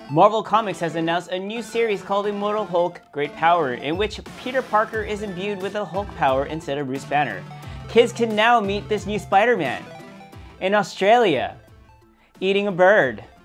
Marvel Comics has announced a new series called Immortal Hulk, Great Power, in which Peter Parker is imbued with a Hulk power instead of Bruce Banner. Kids can now meet this new Spider-Man. In Australia, eating a bird.